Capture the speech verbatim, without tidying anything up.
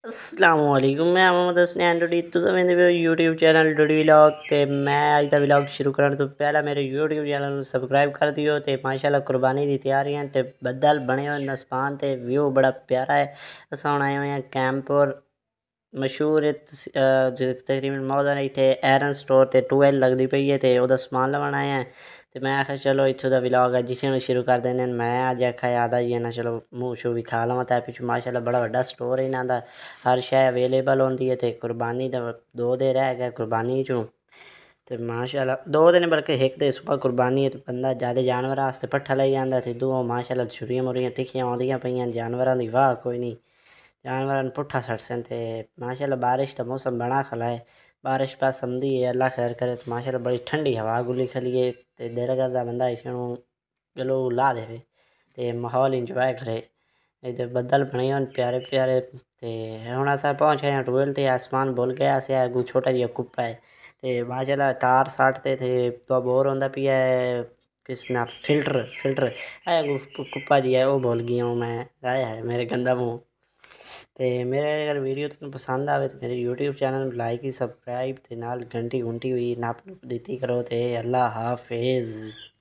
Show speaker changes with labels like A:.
A: असलामुअलैकुम मैं मोहम्मद हसनैन डोडी तुम मेरे यूट्यूब चैनल डोडी व्लॉग ते मैं अज का व्लॉग शुरू करने तो पहला मेरे यूट्यूब चैनल सब्सक्राइब कर दियो ते माशाल्लाह कुर्बानी की तैयारियां ते बदल बने हुए नस्पान ते व्यू बड़ा प्यारा है। अस हुण आए हुए हैं कैंप और मशहूर तकरीबन मौजा इतने एरन स्टोर ते टूएल लगती पई है तो वह समान लवन आए हैं। तो मैं आखिया चलो इत्थों का व्लॉग है जिसे शुरू कर देने। मैं अज आखा याद आई जाना चलो मूँह शू भी खा लवां तो पिछू माशाल्लाह बड़ा वड्डा स्टोर है इन्हों का हर शय अवेलेबल होंदी है। तो कुर्बानी तो दो दिन रह गए कुर्बानी चों तो माशाल्लाह दो दिन बल्कि एक तो सुबह कुर्बानी है तो बंदा ज़्यादा जानवर वास्ते पट्ठा लाई जाता तो दो माशाल्लाह छुरियां मुरियां तिखियां आउंदियां पईयां जानवरां दी वाह कोई नहीं जानवर पुट्ठा सटसन ते माशाल्लाह बारिश का मौसम बना खला है। बारिश पास समझी है अल्लाह खैर करे तो माशाल्लाह बड़ी ठंडी हवा गुली खली है तो दिल करदा बंदा इसनों गलो ला देवे ते माहौल इंजॉय करे। इधर बदल बने हुए प्यारे प्यारे ते हुण अस पहुंच गए टूएल ते आसमान भुल गया से अगू छोटा जिहा कुप्पा है ते माशाल्लाह तार साटते थे तो बोर होंदा पिया है किस ना फिल्टर फिल्टर है कुप्पा जी है वो भूल गया हूँ मैं आया है मेरे गंदा मुँह। तो मेरे अगर वीडियो तुम पसंद आवे तो मेरे यूट्यूब चैनल लाइक ही सब्सक्राइब ते नाल घंटी घुंटी हुई नप नुप दी करो ते अल्लाह हाफिज़।